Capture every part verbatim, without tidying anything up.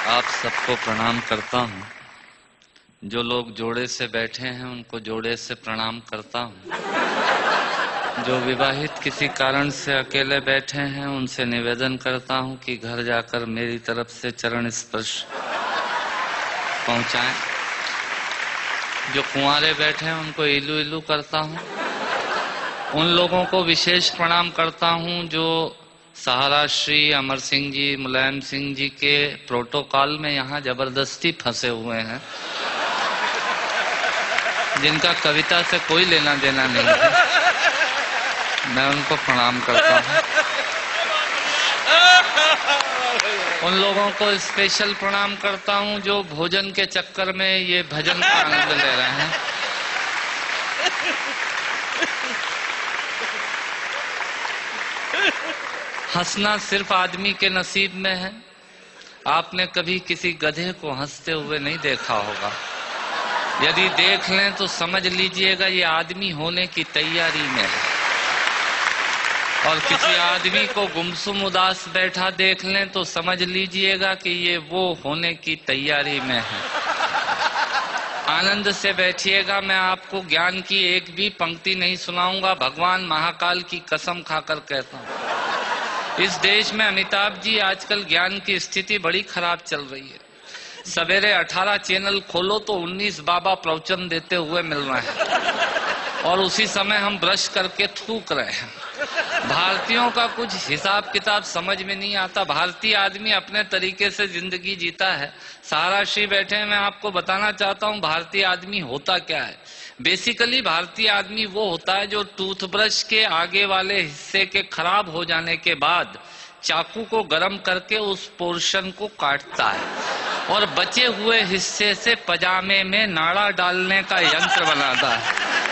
आप सबको प्रणाम करता हूँ। जो लोग जोड़े से बैठे हैं उनको जोड़े से प्रणाम करता हूँ। जो विवाहित किसी कारण से अकेले बैठे हैं उनसे निवेदन करता हूँ कि घर जाकर मेरी तरफ से चरण स्पर्श पहुँचाएं। जो कुंवारे बैठे हैं उनको इलू इलू करता हूँ। उन लोगों को विशेष प्रणाम करता हूँ जो सहारा श्री अमर सिंह जी, मुलायम सिंह जी के प्रोटोकॉल में यहाँ जबरदस्ती फंसे हुए हैं, जिनका कविता से कोई लेना देना नहीं है। मैं उनको प्रणाम करता हूँ। उन लोगों को स्पेशल प्रणाम करता हूँ जो भोजन के चक्कर में ये भजन का आनंद ले रहे हैं। हंसना सिर्फ आदमी के नसीब में है। आपने कभी किसी गधे को हंसते हुए नहीं देखा होगा। यदि देख लें तो समझ लीजिएगा ये आदमी होने की तैयारी में है। और किसी आदमी को गुमसुम उदास बैठा देख लें तो समझ लीजिएगा कि ये वो होने की तैयारी में है। आनंद से बैठिएगा। मैं आपको ज्ञान की एक भी पंक्ति नहीं सुनाऊंगा। भगवान महाकाल की कसम खाकर कहता हूँ, इस देश में अमिताभ जी आजकल ज्ञान की स्थिति बड़ी खराब चल रही है। सवेरे अठारह चैनल खोलो तो उन्नीस बाबा प्रवचन देते हुए मिल रहे हैं और उसी समय हम ब्रश करके थूक रहे हैं। भारतीयों का कुछ हिसाब किताब समझ में नहीं आता। भारतीय आदमी अपने तरीके से जिंदगी जीता है। सहारा श्री बैठे हैं, मैं आपको बताना चाहता हूँ भारतीय आदमी होता क्या है। बेसिकली भारतीय आदमी वो होता है जो टूथब्रश के आगे वाले हिस्से के खराब हो जाने के बाद चाकू को गर्म करके उस पोर्शन को काटता है और बचे हुए हिस्से से पजामे में नाड़ा डालने का यंत्र बनाता है।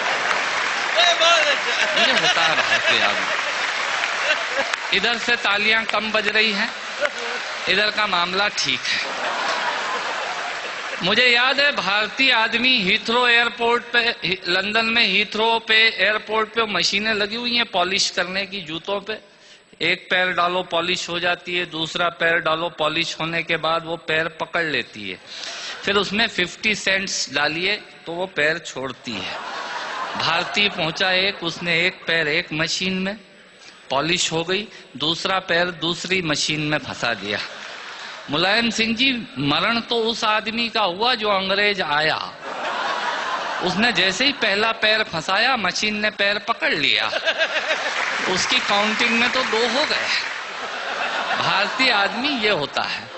ये होता है भारतीय आदमी। इधर से तालियां कम बज रही हैं, इधर का मामला ठीक है। मुझे याद है भारतीय आदमी हीथ्रो एयरपोर्ट पे, लंदन में हीथ्रो पे एयरपोर्ट पे मशीनें लगी हुई हैं पॉलिश करने की जूतों पे। एक पैर डालो पॉलिश हो जाती है, दूसरा पैर डालो पॉलिश होने के बाद वो पैर पकड़ लेती है, फिर उसमें फिफ्टी सेंट्स डालिए तो वो पैर छोड़ती है। भारतीय पहुंचा एक, उसने एक पैर एक मशीन में पॉलिश हो गई, दूसरा पैर दूसरी मशीन में फंसा दिया। मुलायम सिंह जी, मरण तो उस आदमी का हुआ जो अंग्रेज आया। उसने जैसे ही पहला पैर फंसाया मशीन ने पैर पकड़ लिया, उसकी काउंटिंग में तो दो हो गए। भारतीय आदमी ये होता है।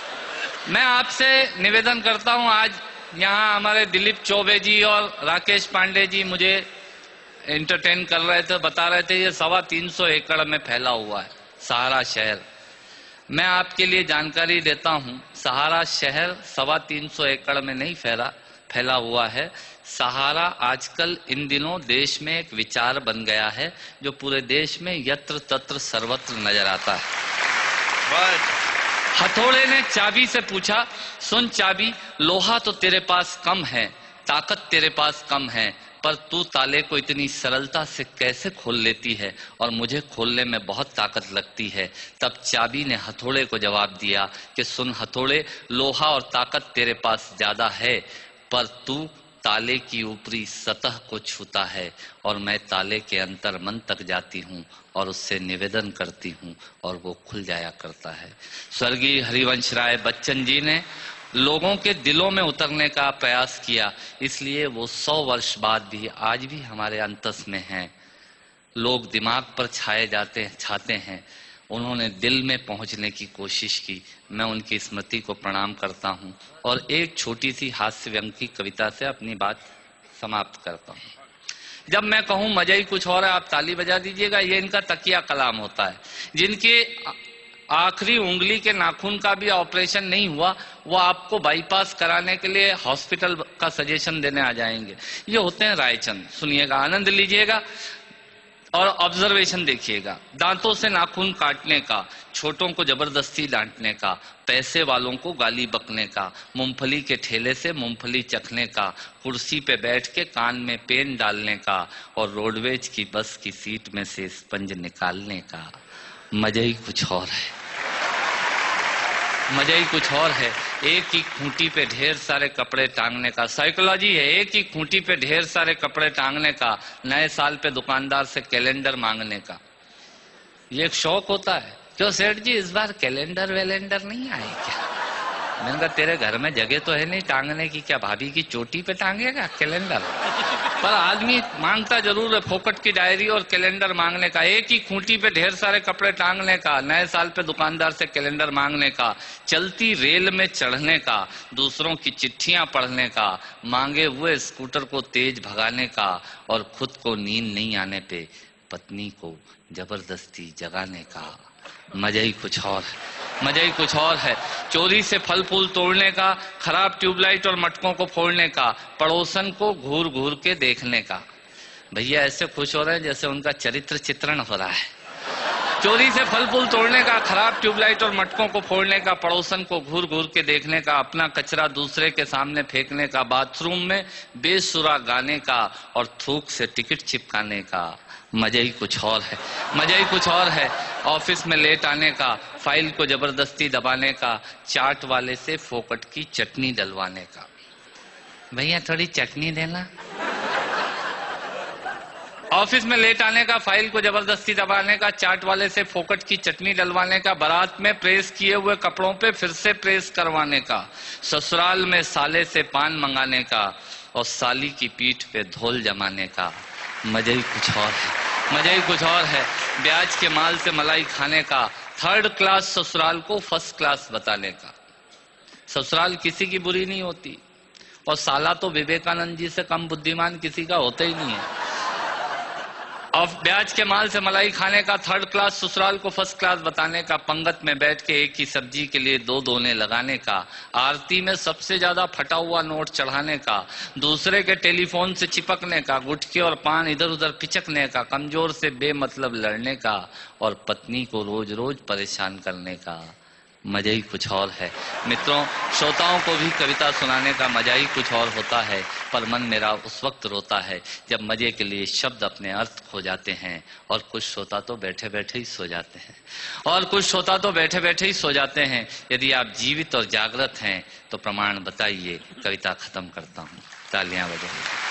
मैं आपसे निवेदन करता हूं, आज यहाँ हमारे दिलीप चौबे जी और राकेश पांडे जी मुझे एंटरटेन कर रहे थे, बता रहे थे ये सवा तीन सौ एकड़ में फैला हुआ है सहारा शहर। मैं आपके लिए जानकारी देता हूं, सहारा शहर सवा तीन सौ एकड़ में नहीं फैला फैला हुआ है। सहारा आजकल इन दिनों देश में एक विचार बन गया है जो पूरे देश में यत्र तत्र सर्वत्र नजर आता है। हथौड़े ने चाबी से पूछा, सुन चाबी, लोहा तो तेरे पास कम है, ताकत तेरे पास कम है, पर तू ताले को इतनी सरलता से कैसे खोल लेती है और मुझे खोलने में बहुत ताकत लगती है। तब चाबी ने हथौड़े को जवाब दिया कि सुन हथौड़े, लोहा और ताकत तेरे पास ज्यादा है, पर तू ताले की ऊपरी सतह को छूता है और मैं ताले के अंतर मन तक जाती हूँ और उससे निवेदन करती हूँ और वो खुल जाया करता है। स्वर्गीय हरिवंश राय बच्चन जी ने लोगों के दिलों में उतरने का प्रयास किया, इसलिए वो सौ वर्ष बाद भी आज भी हमारे अंतस में हैं। लोग दिमाग पर छाए जाते छाते हैं, उन्होंने दिल में पहुंचने की कोशिश की। मैं उनकी स्मृति को प्रणाम करता हूं और एक छोटी सी हास्य व्यंग की कविता से अपनी बात समाप्त करता हूं। जब मैं कहूं मजा ही कुछ और है, आप ताली बजा दीजिएगा। ये इनका तकिया कलाम होता है। जिनके आखिरी उंगली के नाखून का भी ऑपरेशन नहीं हुआ, वो आपको बाईपास कराने के लिए हॉस्पिटल का सजेशन देने आ जाएंगे। ये होते हैं रायचंद। सुनिएगा, आनंद लीजिएगा और ऑब्जर्वेशन देखिएगा। दांतों से नाखून काटने का, छोटों को जबरदस्ती डांटने का, पैसे वालों को गाली बकने का, मूंगफली के ठेले से मूंगफली चखने का, कुर्सी पे बैठ के कान में पेन डालने का और रोडवेज की बस की सीट में से स्पंज निकालने का। मजा ही कुछ और है। मजा ही कुछ और है। एक ही खूंटी पे ढेर सारे कपड़े टांगने का, साइकोलॉजी है। एक ही खूंटी पे ढेर सारे कपड़े टांगने का, नए साल पे दुकानदार से कैलेंडर मांगने का, ये एक शौक होता है। क्यों सेठ जी इस बार कैलेंडर वैलेंडर नहीं आए क्या? मैंने कहा तेरे घर में जगह तो है नहीं टांगने की, क्या भाभी की चोटी पे टांगेगा कैलेंडर? पर आदमी मांगता जरूर है फोकट की डायरी और कैलेंडर मांगने का। एक ही खूंटी पे ढेर सारे कपड़े टांगने का, नए साल पे दुकानदार से कैलेंडर मांगने का, चलती रेल में चढ़ने का, दूसरों की चिट्ठियां पढ़ने का, मांगे हुए स्कूटर को तेज भगाने का, और खुद को नींद नहीं आने पे पत्नी को जबरदस्ती जगाने का। मजा ही कुछ और है, मजा ही कुछ और है। चोरी से फल फूल तोड़ने का, खराब ट्यूबलाइट और मटकों को फोड़ने का, पड़ोसन को घूर घूर के देखने का। भैया ऐसे खुश हो रहे हैं जैसे उनका चरित्र चित्रण हो रहा है। चोरी से फल फूल तोड़ने का, खराब ट्यूबलाइट और मटकों को फोड़ने का, पड़ोसन को घूर घूर के देखने का, अपना कचरा दूसरे के सामने फेंकने का, बाथरूम में बेसुरा गाने का और थूक से टिकट चिपकाने का। मजा ही कुछ और है, मजा ही कुछ और है। ऑफिस में लेट आने का, फाइल को जबरदस्ती दबाने का, चाट वाले से फोकट की चटनी डलवाने का। भैया थोड़ी चटनी देना। ऑफिस में लेट आने का, फाइल को जबरदस्ती दबाने का, चाट वाले से फोकट की चटनी डलवाने का, बारात में प्रेस किए हुए कपड़ों पे फिर से प्रेस करवाने का, ससुराल में साले से पान मंगाने का और साली की पीठ पे धोल जमाने का। मजा ही कुछ और है, मजा ही कुछ और है। ब्याज के माल से मलाई खाने का, थर्ड क्लास ससुराल को फर्स्ट क्लास बताने का। ससुराल किसी की बुरी नहीं होती और साला तो विवेकानंद जी से कम बुद्धिमान किसी का होता ही नहीं है। और ब्याज के माल से मलाई खाने का, थर्ड क्लास ससुराल को फर्स्ट क्लास बताने का, पंगत में बैठ के एक ही सब्जी के लिए दो दोने लगाने का, आरती में सबसे ज्यादा फटा हुआ नोट चढ़ाने का, दूसरे के टेलीफोन से चिपकने का, गुटके और पान इधर उधर पिचकने का, कमजोर से बेमतलब लड़ने का और पत्नी को रोज रोज परेशान करने का। मजा ही कुछ और है। मित्रों, श्रोताओं को भी कविता सुनाने का मजा ही कुछ और होता है, पर मन मेरा उस वक्त रोता है जब मजे के लिए शब्द अपने अर्थ खो जाते हैं। और कुछ श्रोता तो बैठे बैठे ही सो जाते हैं और कुछ श्रोता तो बैठे बैठे ही सो जाते हैं। यदि आप जीवित और जागृत हैं तो प्रमाण बताइए। कविता खत्म करता हूँ, तालियां बजाइए।